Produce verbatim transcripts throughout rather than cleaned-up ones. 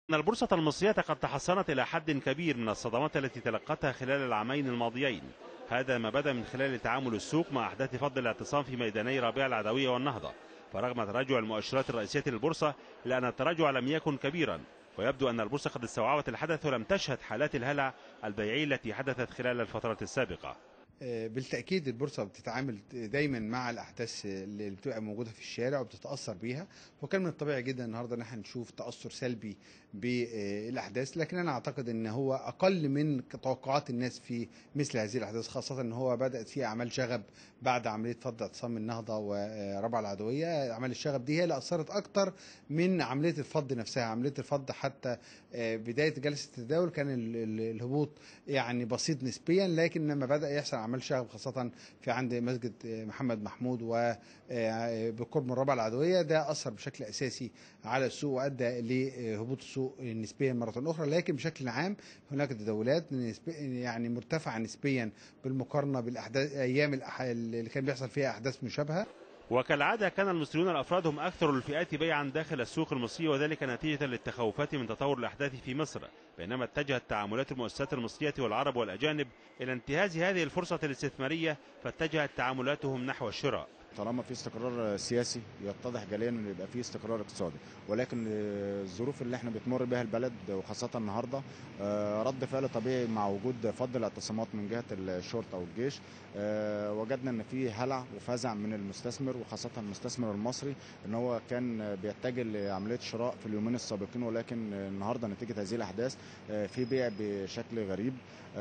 أن البورصة المصرية قد تحسنت إلى حد كبير من الصدمات التي تلقتها خلال العامين الماضيين. هذا ما بدا من خلال تعامل السوق مع أحداث فض الاعتصام في ميداني ربيع العدوية والنهضة، فرغم تراجع المؤشرات الرئيسية للبورصة إلا أن التراجع لم يكن كبيرا، ويبدو أن البورصة قد استوعبت الحدث ولم تشهد حالات الهلع البيعي التي حدثت خلال الفترات السابقة. بالتأكيد البورصة بتتعامل دايما مع الأحداث اللي بتبقى موجودة في الشارع وبتتأثر بيها، وكان من الطبيعي جدا النهارده ان احنا نشوف تأثر سلبي بالأحداث، لكن أنا أعتقد ان هو أقل من توقعات الناس في مثل هذه الأحداث، خاصة ان هو بدأت فيه أعمال شغب بعد عملية فض اعتصام النهضة وربع العدوية. أعمال الشغب دي هي اللي أثرت أكتر من عملية الفض نفسها. عملية الفض حتى بداية جلسة التداول كان الهبوط يعني بسيط نسبيا، لكن لما بدأ يحصل عمل شغب خاصة في عند مسجد محمد محمود وبقرب من ربع العدوية، ده أثر بشكل أساسي على السوق وأدى لهبوط السوق نسبيا مرة أخرى. لكن بشكل عام هناك تداولات يعني مرتفعة نسبيا بالمقارنة بالأحداث أيام اللي كان بيحصل فيها أحداث مشابهة. وكالعادة كان المصريون الأفراد هم أكثر الفئات بيعا داخل السوق المصري، وذلك نتيجة للتخوفات من تطور الأحداث في مصر، بينما اتجهت تعاملات المؤسسات المصرية والعرب والأجانب إلى انتهاز هذه الفرصة الاستثمارية، فاتجهت تعاملاتهم نحو الشراء. طالما في استقرار سياسي يتضح جليا ان يبقى في استقرار اقتصادي، ولكن الظروف اللي احنا بتمر بها البلد وخاصه النهارده رد فعل طبيعي مع وجود فض الاعتصامات من جهه الشرطه والجيش، وجدنا ان في هلع وفزع من المستثمر وخاصه المستثمر المصري ان هو كان بيتجه لعمليه شراء في اليومين السابقين، ولكن النهارده نتيجه هذه الاحداث في بيع بشكل غريب،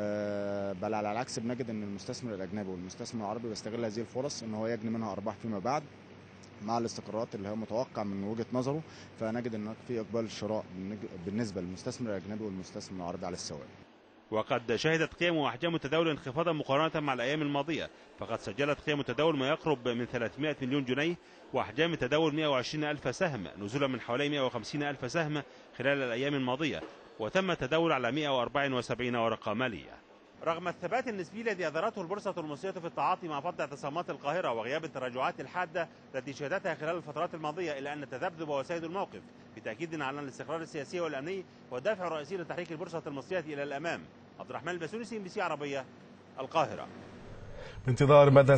بل على العكس بنجد ان المستثمر الاجنبي والمستثمر العربي بيستغل هذه الفرص ان هو يجني منها ارباح فيما بعد مع الاستقرارات اللي هي متوقع من وجهه نظره، فنجد ان في اقبال الشراء بالنسبه للمستثمر الاجنبي والمستثمر العربي على السواء. وقد شهدت قيم واحجام التداول انخفاضا مقارنه مع الايام الماضيه، فقد سجلت قيم التداول ما يقرب من ثلاثمائة مليون جنيه، واحجام التداول مائة وعشرين ألف سهم، نزولا من حوالي مائة وخمسين ألف سهم خلال الايام الماضيه، وتم التداول على مائة وأربعة وسبعين ورقه ماليه. رغم الثبات النسبي الذي أظهرته البورصة المصرية في التعاطي مع فض اعتصامات القاهرة وغياب التراجعات الحادة التي شهدتها خلال الفترات الماضية، إلا أن التذبذب وسيد الموقف بتأكيد على الاستقرار السياسي والأمني والدافع الرئيسي لتحريك البورصة المصرية إلى الأمام. عبد الرحمن البسوني، سي ام بي سي عربية، القاهرة. بانتظار مدى